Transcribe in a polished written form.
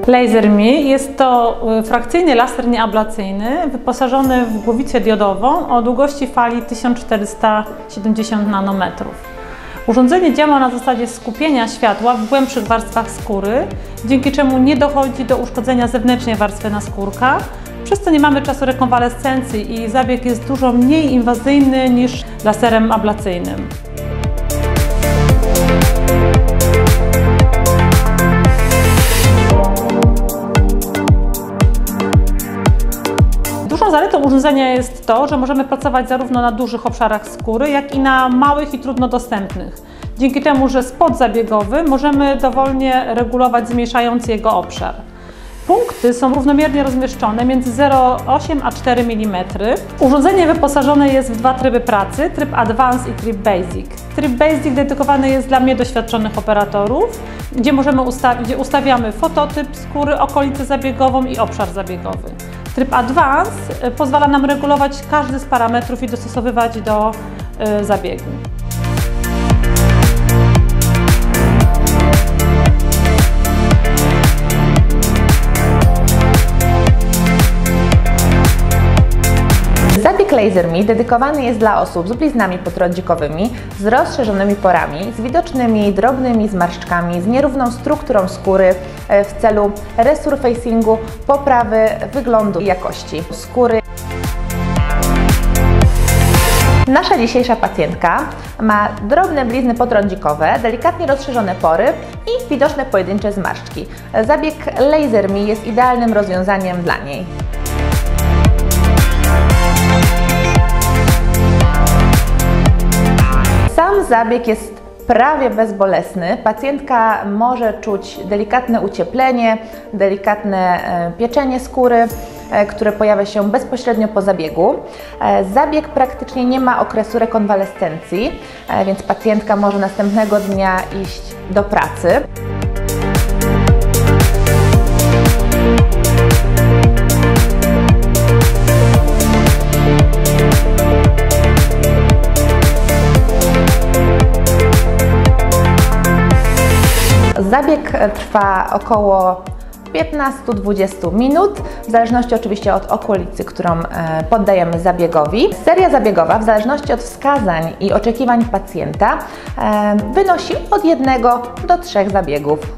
LaserMe jest to frakcyjny laser nieablacyjny wyposażony w głowicę diodową o długości fali 1470 nanometrów. Urządzenie działa na zasadzie skupienia światła w głębszych warstwach skóry, dzięki czemu nie dochodzi do uszkodzenia zewnętrznej warstwy naskórka, przez co nie mamy czasu rekonwalescencji i zabieg jest dużo mniej inwazyjny niż laserem ablacyjnym. Dużą zaletą urządzenia jest to, że możemy pracować zarówno na dużych obszarach skóry, jak i na małych i trudno dostępnych. Dzięki temu, że spot zabiegowy możemy dowolnie regulować, zmniejszając jego obszar. Punkty są równomiernie rozmieszczone między 0,8 a 4 mm. Urządzenie wyposażone jest w dwa tryby pracy, tryb Advanced i tryb Basic. Tryb Basic dedykowany jest dla mniej doświadczonych operatorów, gdzie ustawiamy fototyp skóry, okolicę zabiegową i obszar zabiegowy. Tryb Advanced pozwala nam regulować każdy z parametrów i dostosowywać do zabiegu. Zabieg LaserMe dedykowany jest dla osób z bliznami potrądzikowymi, z rozszerzonymi porami, z widocznymi drobnymi zmarszczkami, z nierówną strukturą skóry w celu resurfacingu, poprawy wyglądu i jakości skóry. Nasza dzisiejsza pacjentka ma drobne blizny potrądzikowe, delikatnie rozszerzone pory i widoczne pojedyncze zmarszczki. Zabieg LaserMe jest idealnym rozwiązaniem dla niej. Sam zabieg jest prawie bezbolesny. Pacjentka może czuć delikatne ucieplenie, delikatne pieczenie skóry, które pojawia się bezpośrednio po zabiegu. Zabieg praktycznie nie ma okresu rekonwalescencji, więc pacjentka może następnego dnia iść do pracy. Zabieg trwa około 15-20 minut, w zależności oczywiście od okolicy, którą poddajemy zabiegowi. Seria zabiegowa, w zależności od wskazań i oczekiwań pacjenta, wynosi od 1 do 3 zabiegów.